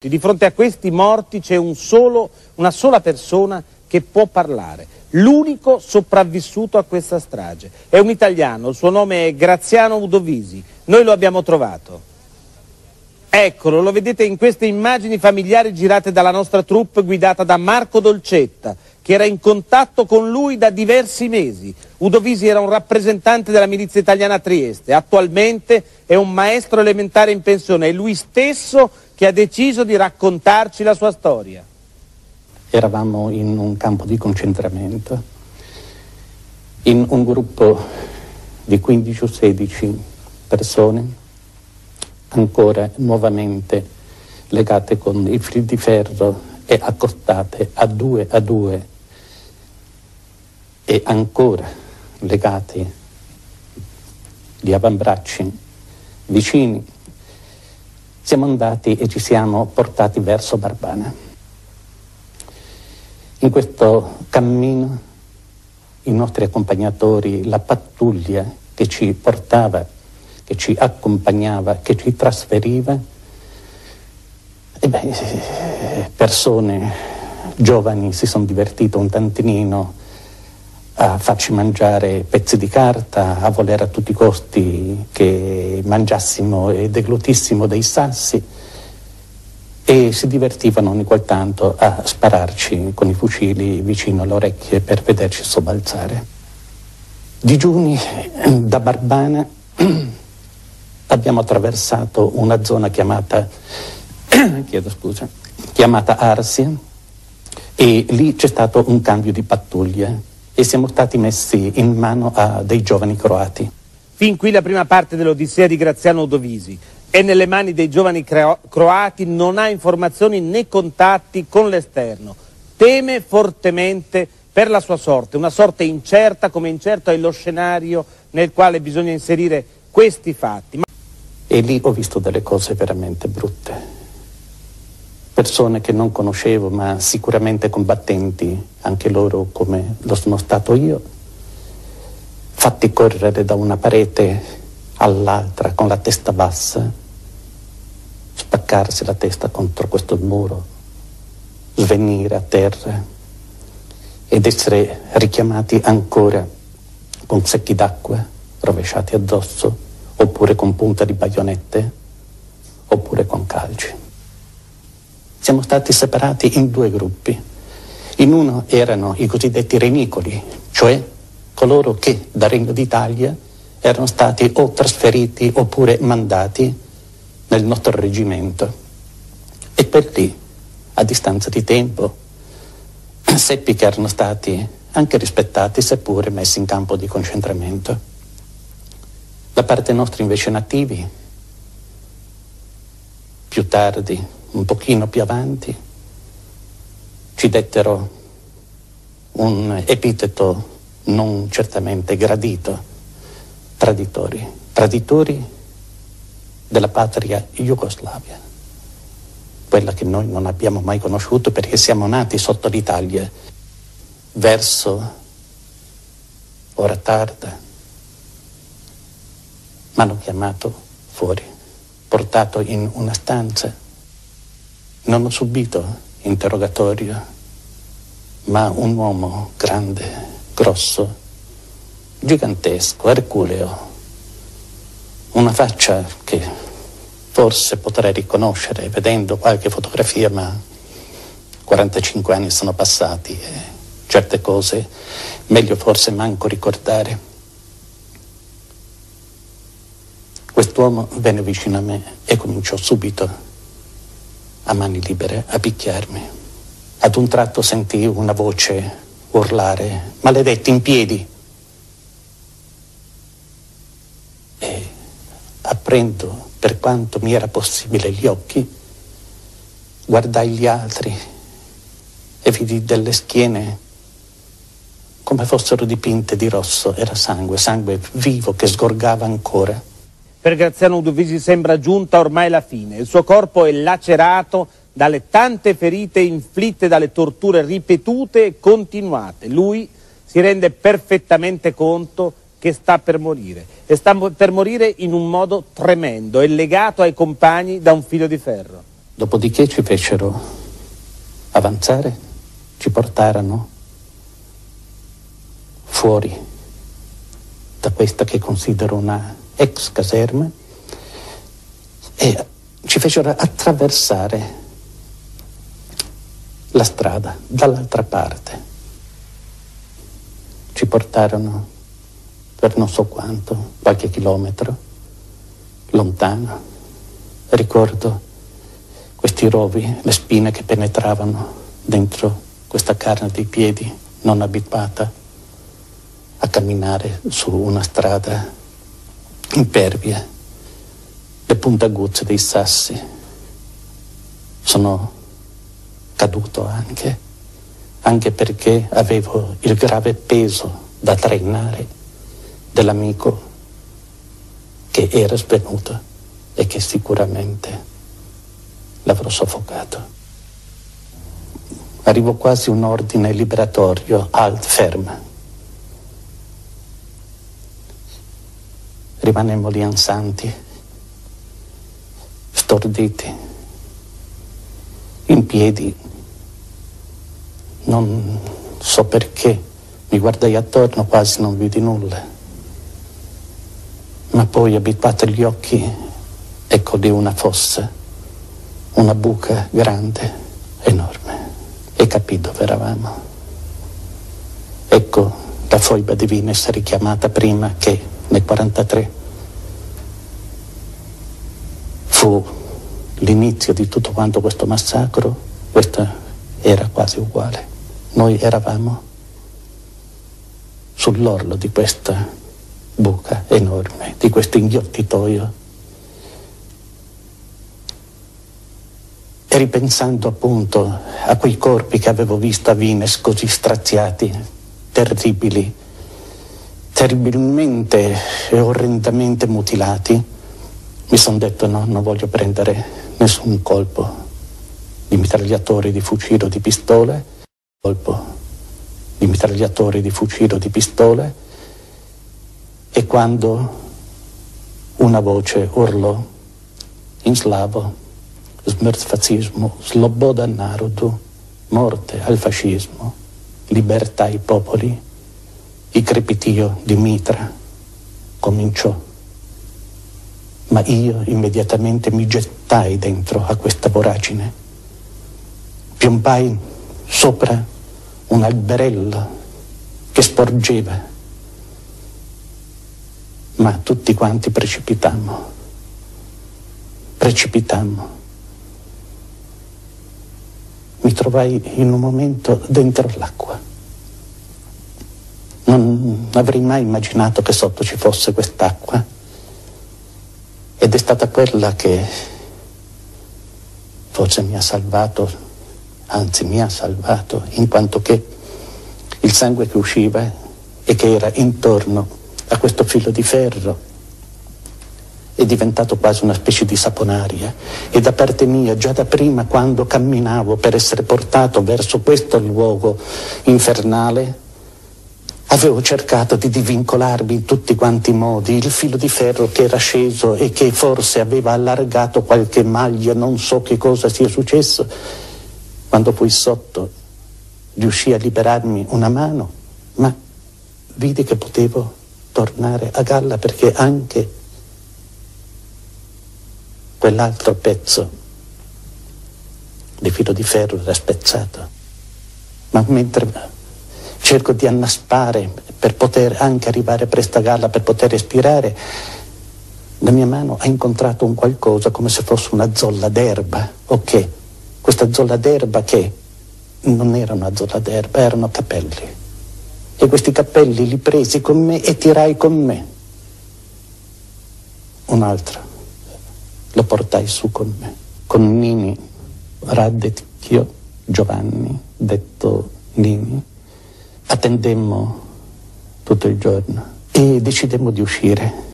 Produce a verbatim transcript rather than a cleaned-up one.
Di fronte a questi morti c'è un solo, una sola persona che può parlare, l'unico sopravvissuto a questa strage. È un italiano, il suo nome è Graziano Udovisi, noi lo abbiamo trovato. Eccolo, lo vedete in queste immagini familiari girate dalla nostra troupe guidata da Marco Dolcetta, che era in contatto con lui da diversi mesi. Udovisi era un rappresentante della milizia italiana a Trieste, attualmente è un maestro elementare in pensione, è lui stesso che ha deciso di raccontarci la sua storia. Eravamo in un campo di concentramento, in un gruppo di quindici o sedici persone, ancora nuovamente legate con i fili di ferro e accostate a due a due e ancora legati gli avambracci vicini. Siamo andati e ci siamo portati verso Barbana. In questo cammino i nostri accompagnatori, la pattuglia che ci portava, che ci accompagnava, che ci trasferiva, e beh, persone giovani si sono divertite un tantinino a farci mangiare pezzi di carta, a voler a tutti i costi che mangiassimo e deglutissimo dei sassi, e si divertivano ogni qual tanto a spararci con i fucili vicino alle orecchie per vederci sobbalzare. Digiuni da Barbana abbiamo attraversato una zona chiamata chiedo scusa, chiamata Arsia, e lì c'è stato un cambio di pattuglia e siamo stati messi in mano a dei giovani croati. Fin qui la prima parte dell'Odissea di Graziano Udovisi. È nelle mani dei giovani creo- croati, non ha informazioni né contatti con l'esterno. Teme fortemente per la sua sorte, una sorte incerta, come incerto è lo scenario nel quale bisogna inserire questi fatti. Ma... E lì ho visto delle cose veramente brutte. Persone che non conoscevo, ma sicuramente combattenti, anche loro come lo sono stato io, fatti correre da una parete all'altra con la testa bassa, spaccarsi la testa contro questo muro, svenire a terra ed essere richiamati ancora con secchi d'acqua rovesciati addosso, oppure con punta di baionette, oppure con calci. Siamo stati separati in due gruppi. In uno erano i cosiddetti renicoli, cioè coloro che dal Regno d'Italia erano stati o trasferiti oppure mandati nel nostro reggimento. E per lì, a distanza di tempo, seppi che erano stati anche rispettati, seppure messi in campo di concentramento. Da parte nostra invece nativi, più tardi, un pochino più avanti, ci dettero un epiteto non certamente gradito: traditori, traditori della patria Jugoslavia, quella che noi non abbiamo mai conosciuto perché siamo nati sotto l'Italia, verso ora tarda. M'hanno chiamato fuori, portato in una stanza. Non ho subito interrogatorio, ma un uomo grande, grosso, gigantesco, erculeo, una faccia che forse potrei riconoscere vedendo qualche fotografia, ma quarantacinque anni sono passati e certe cose meglio forse manco ricordare. Quest'uomo venne vicino a me e cominciò subito a mani libere a picchiarmi. Ad un tratto sentii una voce urlare: "Maledetti, in piedi!" E aprendo per quanto mi era possibile gli occhi, guardai gli altri e vidi delle schiene come fossero dipinte di rosso. Era sangue, sangue vivo che sgorgava ancora. Per Graziano Udovisi sembra giunta ormai la fine. Il suo corpo è lacerato dalle tante ferite inflitte dalle torture ripetute e continuate. Lui si rende perfettamente conto che sta per morire. E sta per morire in un modo tremendo. È legato ai compagni da un filo di ferro. Dopodiché ci fecero avanzare, ci portarono fuori da questa che considero una ex caserma e ci fecero attraversare la strada dall'altra parte. Ci portarono per non so quanto, qualche chilometro, lontano. Ricordo questi rovi, le spine che penetravano dentro questa carne dei piedi non abituata a camminare su una strada impervia, le puntaguzze dei sassi. Sono caduto anche, anche perché avevo il grave peso da trainare dell'amico che era svenuto e che sicuramente l'avrò soffocato. Arrivò quasi un ordine liberatorio, halt, ferma. Rimanemmo lì ansanti, storditi, in piedi. Non so perché, mi guardai attorno, quasi non vidi nulla. Ma poi, abituato gli occhi, ecco lì una fossa, una buca grande, enorme, e capì dove eravamo. Ecco la foiba di Vines richiamata prima, che nel quarantatré fu l'inizio di tutto quanto questo massacro. Questa era quasi uguale. Noi eravamo sull'orlo di questa buca enorme, di questo inghiottitoio. E ripensando appunto a quei corpi che avevo visto a Vines, così straziati, terribili, terribilmente e orrendamente mutilati, mi sono detto no, non voglio prendere nessun colpo di mitragliatore, di fucile o di pistole, colpo di mitragliatore, di fucile o di pistole. E quando una voce urlò in slavo: smrt fascismo, sloboda narodu, morte al fascismo, libertà ai popoli, il crepitio di mitra cominciò. Ma io immediatamente mi gettai dentro a questa voragine, piombai sopra un alberello che sporgeva, ma tutti quanti precipitammo, precipitammo. Mi trovai in un momento dentro l'acqua. Non avrei mai immaginato che sotto ci fosse quest'acqua, ed è stata quella che forse mi ha salvato, anzi mi ha salvato, in quanto che il sangue che usciva e che era intorno a questo filo di ferro è diventato quasi una specie di saponaria, e da parte mia, già da prima, quando camminavo per essere portato verso questo luogo infernale, avevo cercato di divincolarmi in tutti quanti i modi. Il filo di ferro che era sceso e che forse aveva allargato qualche maglia, non so che cosa sia successo. Quando fui sotto riuscii a liberarmi una mano, ma vidi che potevo tornare a galla, perché anche quell'altro pezzo di filo di ferro era spezzato. Ma mentre cerco di annaspare per poter anche arrivare presto a galla, per poter respirare, la mia mano ha incontrato un qualcosa come se fosse una zolla d'erba. Ok, questa zolla d'erba che non era una zolla d'erba, erano capelli. E questi capelli li presi con me e tirai con me. Un altro lo portai su con me. Con Nini, Raddeticchio Giovanni, detto Nini, attendemmo tutto il giorno e decidemmo di uscire.